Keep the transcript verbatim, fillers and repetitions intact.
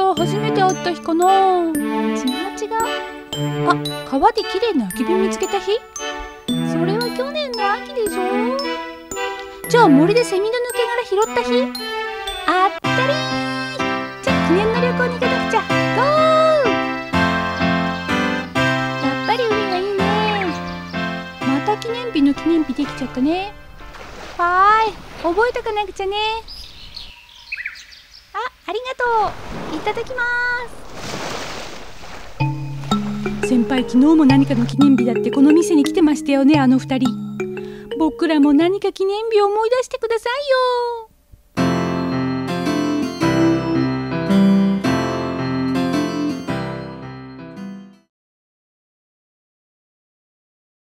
か初めて会った日かな。違う違う。あ、川で綺麗な空き瓶見つけた日。それは去年の秋でしょ。じゃあ森でセミの抜け殻拾った日。あったりー。じゃあ記念の旅行に行かなくちゃ。ゴー。やっぱり海がいいね。また記念日の記念日できちゃったね。はーい、覚えとかなくちゃね。あ、ありがとう。いただきます。先輩、昨日も何かの記念日だってこの店に来てましたよね、あの二人。僕らも何か記念日を思い出してくださいよ。